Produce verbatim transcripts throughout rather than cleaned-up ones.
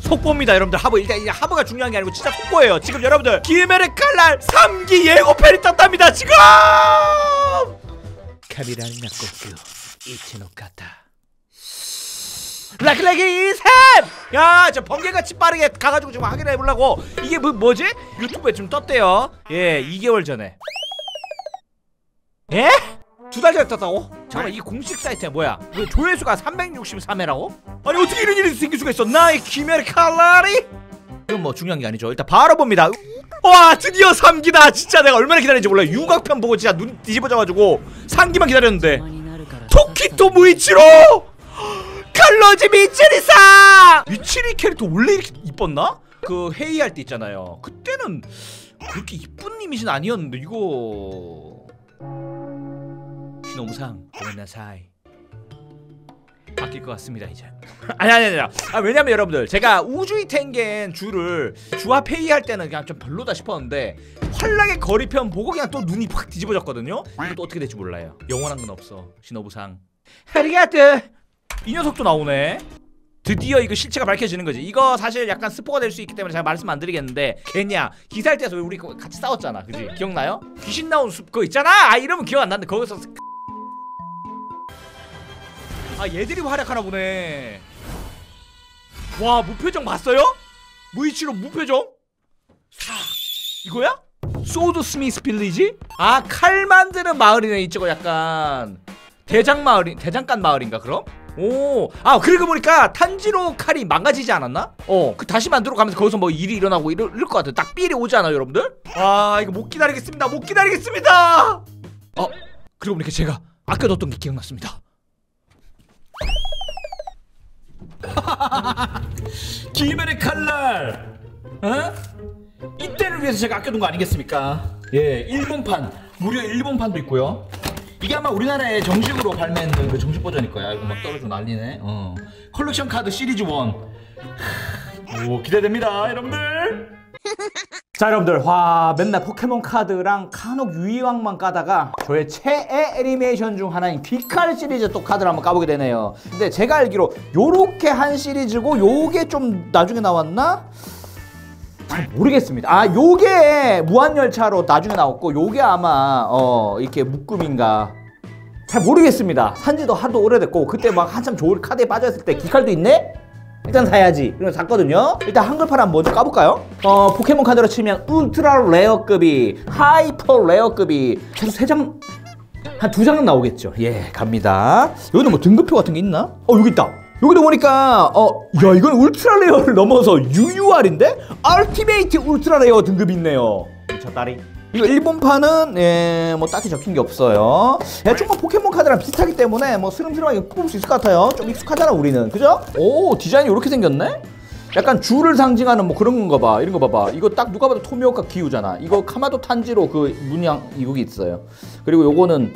속보입니다 여러분들. 하부 일단 이제 하부가 중요한 게 아니고 진짜 속보예요. 지금 여러분들 기메르 칼날 삼 기 예고편이 떴답니다 지금. 카미라는 낙곡규 이치노카타 락락이 셋! 야, 저 번개같이 빠르게 가가지고 지금 확인해 보려고. 이게 뭐, 뭐지? 유튜브에 좀 떴대요. 예, 이 개월 전에. 예? 두 달 전에 떴다고? 잠깐만, 이게 공식 사이트야 뭐야? 왜 조회수가 삼백육십삼 회라고? 아니 어떻게 이런 일이 생길 수가 있어? 나의 기메르 칼날이? 이건 뭐 중요한 게 아니죠. 일단 바로 봅니다. 와, 드디어 삼 기다. 진짜 내가 얼마나 기다렸는지 몰라요. 육각편 보고 진짜 눈 뒤집어져가지고 삼 기만 기다렸는데. 토키토 무이치로! 칼로지 미츠리사! 미츠리 캐릭터 원래 이렇게 이뻤나? 그 회의할 때 있잖아요. 그때는 그렇게 이쁜 이미지는 아니었는데 이거 시노무상 고멘나사이 바뀔 것 같습니다 이제. 아니 아니 아니 아, 왜냐면 여러분들 제가 우주이 텐겐 주를 주합 회의할 때는 그냥 좀 별로다 싶었는데 환락의 거리편 보고 그냥 또 눈이 확 뒤집어졌거든요. 이거 또 어떻게 될지 몰라요. 영원한 건 없어 시노부상. 아리가또. 이 녀석도 나오네. 드디어 이거 실체가 밝혀지는 거지. 이거 사실 약간 스포가 될 수 있기 때문에 제가 말씀 안 드리겠는데 걔냐 기사할 때에서 우리 같이 싸웠잖아 그지? 기억나요? 귀신 나온 숲 그거 있잖아. 아 이러면 기억 안 나는데 거기서 아 얘들이 활약하나 보네. 와 무표정 봤어요? 무이치로 무표정? 사 이거야? 소드 스미스 빌리지? 아 칼 만드는 마을이네 이쪽은. 약간 대장 마을이 대장간 마을인가 그럼? 오, 아 그러고 보니까 탄지로 칼이 망가지지 않았나? 어, 그 다시 만들어 가면서 거기서 뭐 일이 일어나고 이럴, 이럴 것 같아. 딱 삘이 오지 않아요 여러분들? 아 이거 못 기다리겠습니다. 못 기다리겠습니다. 어, 그러고 보니까 제가 아껴뒀던 게 기억났습니다. 기메르 칼날, 어? 이때를 위해서 제가 아껴둔 거 아니겠습니까? 예, 일본판, 무려 일본판도 있고요. 이게 아마 우리나라에 정식으로 발매했는 그 정식 버전일 거야. 이거 막 떨어져 난리네. 어. 컬렉션 카드 시리즈 일. 오 기대됩니다 여러분들. 자 여러분들, 와 맨날 포켓몬 카드랑 간혹 유이왕만 까다가 저의 최애 애니메이션 중 하나인 귀칼 시리즈 또 카드를 한번 까보게 되네요. 근데 제가 알기로 요렇게 한 시리즈고 요게 좀 나중에 나왔나? 잘 모르겠습니다. 아 요게 무한열차로 나중에 나왔고 요게 아마 어 이렇게 묶음인가 잘 모르겠습니다. 산지도 하도 오래됐고 그때 막 한참 좋은 카드에 빠져있을 때 귀칼도 있네? 일단 사야지. 그래서 샀거든요. 일단 한글판 한번 먼저 까볼까요? 어 포켓몬 카드로 치면 울트라 레어급이 하이퍼 레어급이 최소 세 장 한 두 장은 나오겠죠. 예 갑니다. 여기도 뭐 등급표 같은 게 있나? 어 여기 있다. 여기도 보니까 어 야 이건 울트라 레어를 넘어서 유유알인데? 알티메이트 울트라 레어 등급이 있네요. 미쳤다리. 이거 일본판은 예, 뭐 딱히 적힌 게 없어요. 대충 뭐 포켓몬 카드랑 비슷하기 때문에 뭐 스름스름하게 뽑을 수 있을 것 같아요. 좀 익숙하잖아 우리는. 그죠? 오 디자인이 이렇게 생겼네? 약간 줄을 상징하는 뭐 그런 건가 봐. 이런 거 봐봐. 이거 딱 누가 봐도 토미오카 기우잖아. 이거 카마도 탄지로 그 문양 이거기 있어요. 그리고 요거는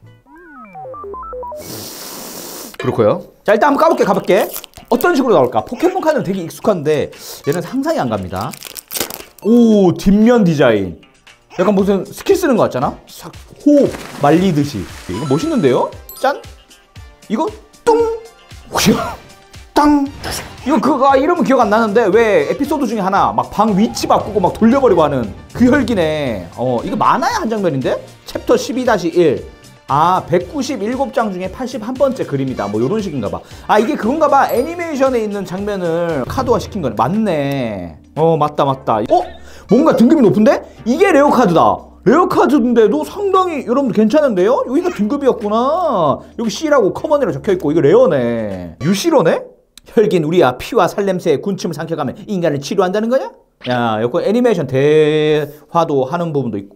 그렇고요. 자 일단 한번 까볼게. 가볼게. 어떤 식으로 나올까? 포켓몬 카드는 되게 익숙한데 얘는 상상이 안 갑니다. 오 뒷면 디자인 약간 무슨 스킬 쓰는 거 같잖아? 싹 호흡 말리듯이. 이거 멋있는데요? 짠! 이거 뚱! 땅! 이거 그거 이름은 기억 안 나는데 왜 에피소드 중에 하나 막 방 위치 바꾸고 막 돌려버리고 하는 그 혈기네. 어 이거 만화의 한 장면인데? 챕터 십이 일. 아 백구십칠 장 중에 팔십일 번째 그림이다. 뭐 요런 식인가 봐. 아 이게 그건가 봐. 애니메이션에 있는 장면을 카드화 시킨 거네. 맞네. 어 맞다 맞다. 어? 뭔가 등급이 높은데? 이게 레어 카드다. 레어 카드인데도 상당히 여러분들 괜찮은데요? 여기가 등급이었구나. 여기 C라고 커먼이라고 적혀있고 이거 레어네. 유시로네? 혈긴 우리야 피와 살냄새에 군침을 삼켜가면 인간을 치료한다는 거냐? 야 여기 애니메이션 대화도 하는 부분도 있고.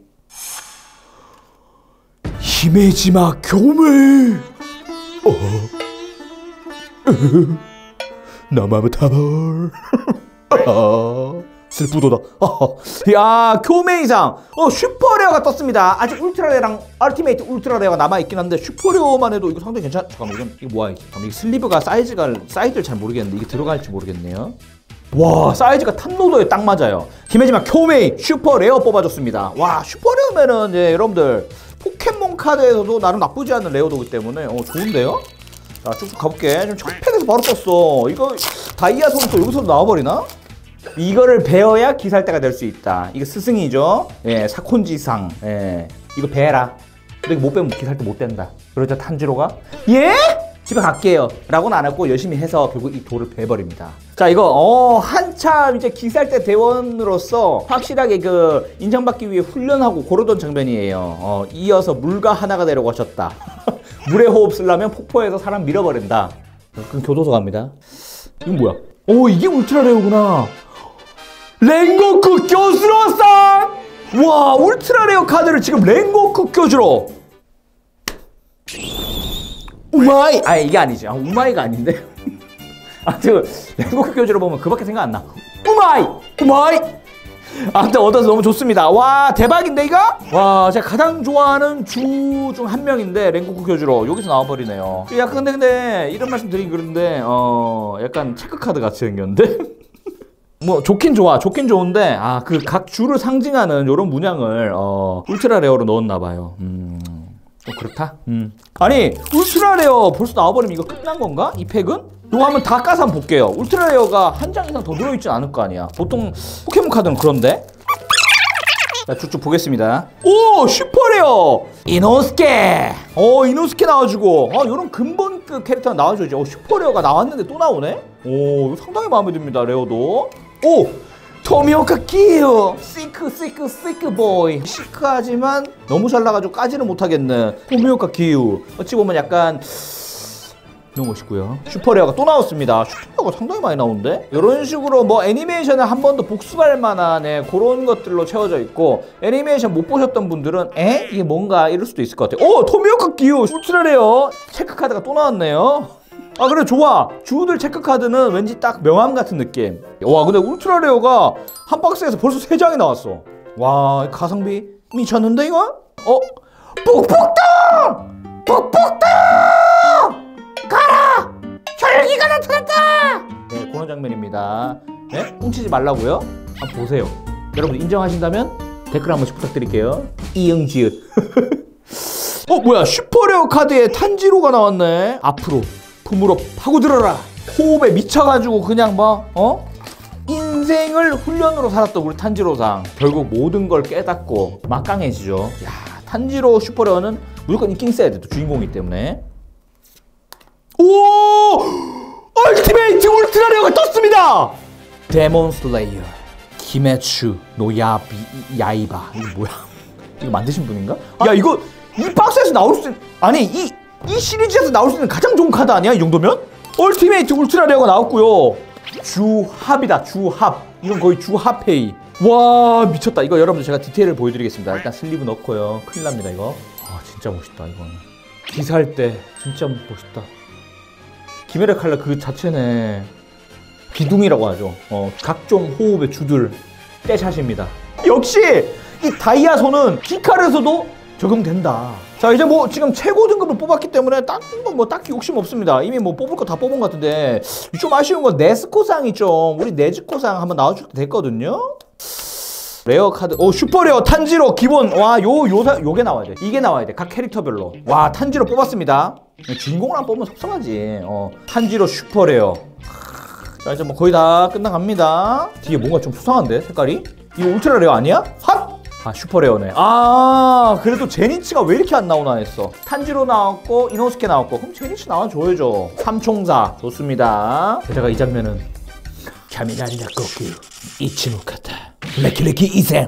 히메지마 교물. 어. 나마부타벌. 슬프도다. 야 교메이상 어 슈퍼레어가 떴습니다. 아직 울트라레어랑 알티메이트 울트라레어가 남아있긴 한데 슈퍼레어만 해도 이거 상당히 괜찮. 잠깐만 이건 이거 뭐야 이게. 잠깐만, 이 슬리브가 사이즈가 사이즈를 잘 모르겠는데 이게 들어갈지 모르겠네요. 와 사이즈가 탑로더에 딱 맞아요. 히메지마 교메이 슈퍼레어 뽑아줬습니다. 와 슈퍼레어면은 이제 여러분들 포켓몬 카드에서도 나름 나쁘지 않은 레어도기 때문에 어 좋은데요? 자 쭉쭉 가볼게. 지금 첫 팩에서 바로 떴어. 이거 다이아 손은 또 여기서 나와버리나? 이거를 배워야 기살대가 될 수 있다. 이거 스승이죠. 예, 사콘지상. 예, 이거 배라. 근데 이거 못 배우면 기살대 못 된다. 그러자 탄지로가 예? 집에 갈게요 라고는 안 했고 열심히 해서 결국 이 돌을 베버립니다. 자, 이거 어 한참 이제 기살대 대원으로서 확실하게 그 인정받기 위해 훈련하고 고르던 장면이에요. 어, 이어서 물과 하나가 되려고 하셨다. 물의 호흡 쓰려면 폭포에서 사람 밀어버린다. 그럼 교도소 갑니다. 이건 뭐야? 오, 이게 울트라 레어구나. 랭고쿠 교수로상! 와, 울트라 레어 카드를 지금 랭고쿠 교주로. 우마이! 아, 이게 아니지. 아, 우마이가 아닌데. 아, 지금 랭고쿠 교주로 보면 그밖에 생각 안 나. 우마이! 우마이! 아무튼 얻어서 너무 좋습니다. 와, 대박인데 이거? 와, 제가 가장 좋아하는 주 중 한 명인데 랭고쿠 교주로 여기서 나와버리네요. 약간 근데 근데 이런 말씀 드리기 그런데 어 약간 체크카드 같이 생겼는데? 뭐 좋긴 좋아, 좋긴 좋은데 아, 그 각 주를 상징하는 요런 문양을 어 울트라 레어로 넣었나봐요. 음... 좀 그렇다? 음. 아니, 울트라 레어 벌써 나와버리면 이거 끝난 건가? 이 팩은? 이거 한번 다 까서 한번 볼게요. 울트라 레어가 한 장 이상 더 들어있진 않을 거 아니야. 보통 포켓몬 카드는 그런데? 자, 쭉쭉 보겠습니다. 오! 슈퍼레어! 이노스케! 어, 이노스케 나와주고. 아, 요런 근본급 캐릭터가 나와줘야지. 어, 슈퍼레어가 나왔는데 또 나오네? 오, 이거 상당히 마음에 듭니다, 레어도. 오! 토미오카 키유! 시크, 시크, 시크 보이. 시크하지만 너무 잘나가지고 까지는 못하겠는 토미오카 키유. 어찌 보면 약간 너무 멋있고요. 슈퍼레어가 또 나왔습니다. 슈퍼레어가 상당히 많이 나오는데? 이런 식으로 뭐 애니메이션을 한 번 더 복습할 만한 예, 그런 것들로 채워져 있고, 애니메이션 못 보셨던 분들은 에? 이게 뭔가 이럴 수도 있을 것 같아요. 오! 토미오카 키유! 울트라레어! 체크카드가 또 나왔네요. 아, 그래, 좋아. 주들 체크카드는 왠지 딱 명함 같은 느낌. 와, 근데 울트라레어가 한 박스에서 벌써 세 장이 나왔어. 와, 가성비 미쳤는데 이거? 어? 북북동! 북북동! 가라! 혈기가 나타났다! 네, 그런 장면입니다. 네? 훔치지 말라고요? 한번 보세요. 여러분 인정하신다면 댓글 한 번씩 부탁드릴게요. 이응지읒. 어, 뭐야, 슈퍼레어 카드에 탄지로가 나왔네. 앞으로 품으로 파고들어라. 호흡에 미쳐가지고 그냥 뭐 어? 인생을 훈련으로 살았던 우리 탄지로상 결국 모든 걸 깨닫고 막강해지죠. 야, 탄지로 슈퍼레어는 무조건 인기 있어야 돼. 또 주인공이기 때문에. 오! 얼티메이트 울트라레어가 떴습니다! 데몬 슬레이어 키메츠 노야비 야이바. 이거 뭐야? 이거 만드신 분인가? 야, 이거 이 박스에서 나올 수 있는, 아니 이, 이 시리즈에서 나올 수 있는 가장 좋은 카드 아니야? 이 정도면? 얼티메이트 울트라레어가 나왔고요. 주합이다, 주합. 이건 거의 주합회의. 와, 미쳤다. 이거 여러분들 제가 디테일을 보여드리겠습니다. 일단 슬리브 넣고요. 큰일 납니다 이거. 아, 진짜 멋있다 이거는. 기사할 때 진짜 멋있다. 기메라 칼라 그 자체네. 비둥이라고 하죠. 어, 각종 호흡의 주들 떼샷입니다. 역시 이 다이아 손은 키카르에서도 적용된다. 자, 이제 뭐 지금 최고 등급을 뽑았기 때문에 딱 뭐 딱히 욕심 없습니다. 이미 뭐 뽑을 거 다 뽑은 것 같은데 좀 아쉬운 건 네스코상이 좀 우리 네즈코상 한번 나와줄 때 됐거든요. 레어 카드, 오, 슈퍼레어 탄지로 기본. 와, 요, 요, 요게 나와야 돼. 이게 나와야 돼. 각 캐릭터별로. 와, 탄지로 뽑았습니다. 주인공을 안 뽑으면 속상하지. 어, 탄지로 슈퍼레어. 자, 이제 뭐 거의 다 끝나갑니다. 뒤에 뭔가 좀 수상한데, 색깔이? 이거 울트라 레어 아니야? 핫! 아, 슈퍼레어네. 아, 그래도 제니치가 왜 이렇게 안 나오나 했어. 탄지로 나왔고, 이노스케 나왔고. 그럼 제니치 나와줘야죠. 삼총사. 좋습니다. 게다가 이 장면은 카미나리 나코키 이치노카타 레키레키 이생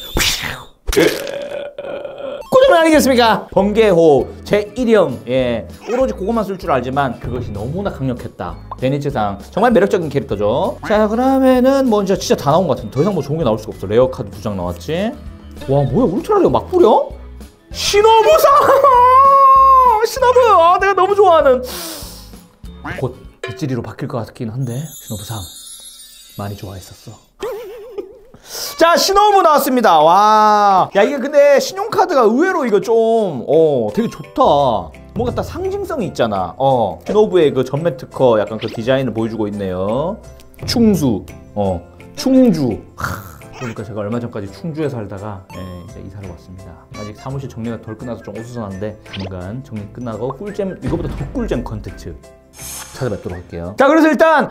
고정 아니겠습니까? 번개호 제일 형. 예, 오로지 그것만 쓸 줄 알지만 그것이 너무나 강력했다. 제니치상 정말 매력적인 캐릭터죠. 자, 그러면은 뭐 이제 진짜 다 나온 것 같은데 더 이상 뭐 좋은 게 나올 수가 없어. 레어 카드 두 장 나왔지. 와, 뭐야, 울트라 레어 막 뿌려? 시노부상! 시노부! 아, 내가 너무 좋아하는. 곧 빗지리로 바뀔 것 같긴 한데 시노부상 많이 좋아했었어. 자, 시노부 나왔습니다. 와, 야, 이게 근데 신용카드가 의외로 이거 좀 어 되게 좋다. 뭔가 딱 상징성이 있잖아. 어, 시노부의 그 전매 특허 약간 그 디자인을 보여주고 있네요. 충수, 어, 충주. 그러니까 제가 얼마 전까지 충주에 살다가 예, 이제 이사를 왔습니다. 아직 사무실 정리가 덜 끝나서 좀 어수선한데 조만간 정리 끝나고 꿀잼, 이거보다 더 꿀잼 컨텐츠 찾아뵙도록 할게요. 자, 그래서 일단 한 박스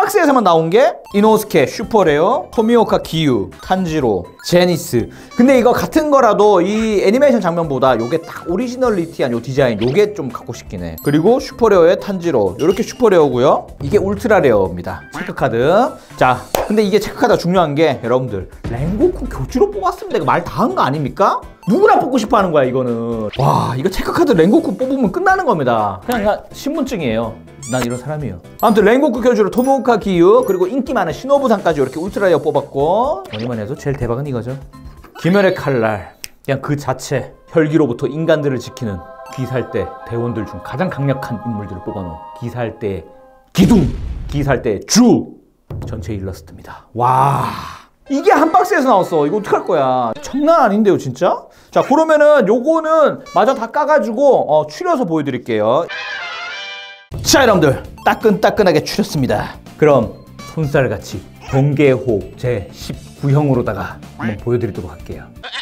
박스에서만 나온 게 이노스케, 슈퍼레어, 토미오카 기유, 탄지로, 제니스. 근데 이거 같은 거라도 이 애니메이션 장면보다 요게 딱 오리지널리티한 요 디자인 요게 좀 갖고 싶긴 해. 그리고 슈퍼레어의 탄지로, 요렇게 슈퍼레어고요. 이게 울트라레어입니다. 체크카드. 자, 근데 이게 체크카드가 중요한 게 여러분들 랭고쿠 교주로 뽑았습니다. 이거 말 다 한 거 아닙니까? 누구나 뽑고 싶어 하는 거야 이거는. 와, 이거 체크카드 랭고쿠 뽑으면 끝나는 겁니다. 그냥, 그냥 신분증이에요. 난 이런 사람이에요. 아무튼 랭고쿠 교주로 토모카 기유, 그리고 인기 많은 시노부상까지 이렇게 울트라레어 뽑았고, 뭐니만 해도 제일 대박은 이거죠. 귀멸의 칼날. 그냥 그 자체 혈기로부터 인간들을 지키는 귀살대 대원들 중 가장 강력한 인물들을 뽑아놓은 귀살대 기둥, 귀살대 주 전체 일러스트입니다. 와, 이게 한 박스에서 나왔어. 이거 어떡할 거야. 장난 아닌데요 진짜? 자, 그러면은 요거는 마저 다 까가지고 어, 추려서 보여드릴게요. 자, 여러분들 따끈따끈하게 추렸습니다. 그럼 손살같이 번개호 제십구 형으로다가 한번 보여드리도록 할게요.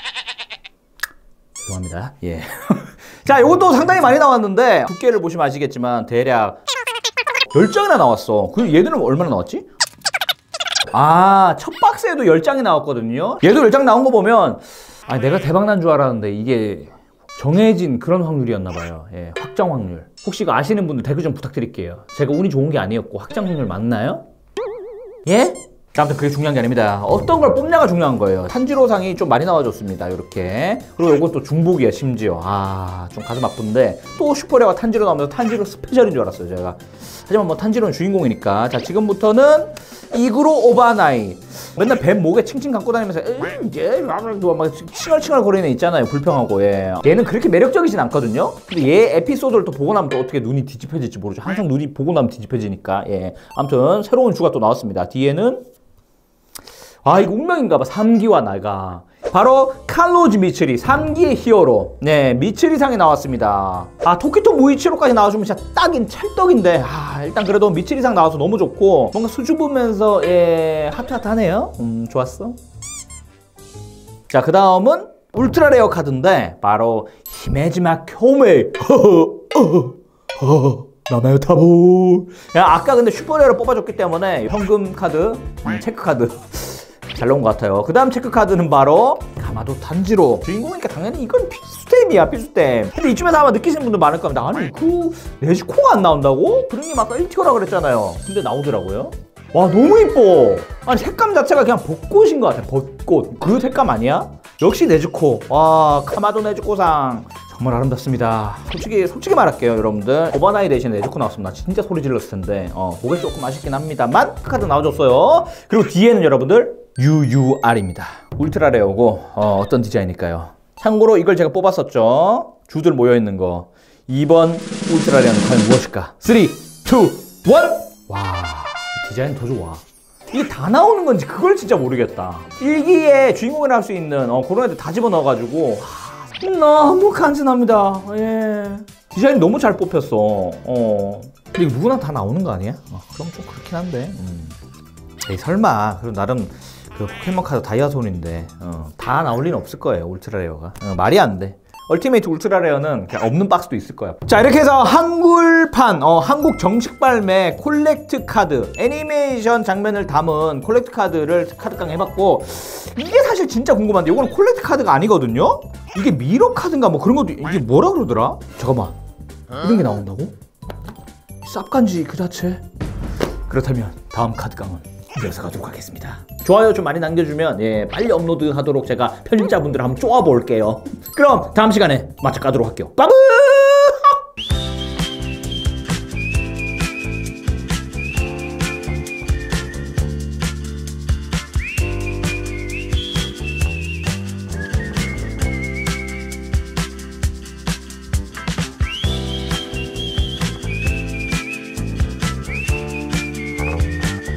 죄송합니다. 예. 자, 요것도 상당히 많이 나왔는데 두께를 보시면 아시겠지만 대략 열 장이나 나왔어. 그 얘들은 얼마나 나왔지? 아, 첫 박스에도 열 장이 나왔거든요. 얘도 열 장 나온 거 보면 아, 내가 대박난 줄 알았는데 이게 정해진 그런 확률이었나 봐요. 예, 확정 확률. 혹시 이거 아시는 분들 댓글 좀 부탁드릴게요. 제가 운이 좋은 게 아니었고 확정 확률 맞나요? 예? 아무튼 그게 중요한 게 아닙니다. 어떤 걸 뽑냐가 중요한 거예요. 탄지로상이 좀 많이 나와줬습니다. 이렇게. 그리고 이건 또 중복이야 심지어. 아, 좀 가슴 아픈데 또 슈퍼레어가 탄지로 나오면서 탄지로 스페셜인 줄 알았어요 제가. 하지만 뭐 탄지로는 주인공이니까. 자, 지금부터는 이그로 오바나이. 맨날 뱀 목에 칭칭 감고 다니면서 이제 막 칭얼칭얼 거리는 애 있잖아요. 불평하고. 예. 얘는 그렇게 매력적이진 않거든요. 근데 얘 에피소드를 또 보고 나면 또 어떻게 눈이 뒤집혀질지 모르죠. 항상 눈이 보고 나면 뒤집혀지니까. 예. 아무튼 새로운 주가 또 나왔습니다. 뒤에는 아, 이거 운명인가 봐. 삼 기와 나가. 바로 칼로즈 미츠리, 삼 기의 히어로. 네, 미츠리상이 나왔습니다. 아, 토키토 무이치로까지 나와주면 진짜 딱인 찰떡인데. 아, 일단 그래도 미츠리상 나와서 너무 좋고 뭔가 수줍으면서 예, 하트하트하네요. 음, 좋았어. 자, 그 다음은 울트라 레어 카드인데 바로 히메지마 쿄메. 나나요 타보. 야, 아까 근데 슈퍼레어를 뽑아줬기 때문에 현금 카드, 음, 체크 카드 잘 나온 것 같아요. 그 다음 체크카드는 바로 가마도 탄지로. 주인공이니까 당연히 이건 필수템이야, 필수템. 근데 이쯤에서 아마 느끼시는 분들 많을 겁니다. 아니, 그 네지코가 안 나온다고? 그런님 아까 일 티어라 그랬잖아요. 근데 나오더라고요. 와, 너무 이뻐. 아니, 색감 자체가 그냥 벚꽃인 것 같아. 벚꽃. 그 색감 아니야? 역시 네즈코. 와, 카마도 네즈코상 정말 아름답습니다. 솔직히 솔직히 말할게요, 여러분들. 오바나이 대신 네즈코 나왔으면 나 진짜 소리 질렀을 텐데 어, 그게 조금 아쉽긴 합니다만 카드 나와줬어요. 그리고 뒤에는 여러분들 유유알입니다. 울트라 레어고 어, 어떤 디자인일까요? 참고로 이걸 제가 뽑았었죠. 주들 모여있는 거. 이번 울트라 레어는 과연 무엇일까? 삼, 이, 일. 와, 이 디자인 더 좋아. 이게 다 나오는 건지 그걸 진짜 모르겠다. 일 기에 주인공을 할 수 있는 어, 그런 애들 다 집어넣어가지고 하, 너무 간지납니다. 예. 디자인 너무 잘 뽑혔어. 어. 근데 이거 누구나 다 나오는 거 아니야? 어, 그럼 좀 그렇긴 한데. 음. 에이, 설마. 그럼 나름 그 포켓몬 카드 다이아손인데 어, 다 나올 리는 없을 거예요, 울트라 레어가. 어, 말이 안 돼. 얼티메이트 울트라 레어는 그냥 없는 박스도 있을 거야. 자, 이렇게 해서 한글판, 어, 한국 정식 발매 콜렉트 카드, 애니메이션 장면을 담은 콜렉트 카드를 카드깡 해봤고, 이게 사실 진짜 궁금한데 이거는 콜렉트 카드가 아니거든요? 이게 미러 카드인가 뭐 그런 것도, 이게 뭐라 그러더라? 잠깐만, 이런 게 나온다고? 쌉간지 그 자체? 그렇다면 다음 카드깡은 이어서 가도록 하겠습니다. 좋아요 좀 많이 남겨주면 예, 빨리 업로드 하도록 제가 편집자분들 한번 쪼아볼게요. 그럼 다음 시간에 마저 가도록 할게요. 빠브!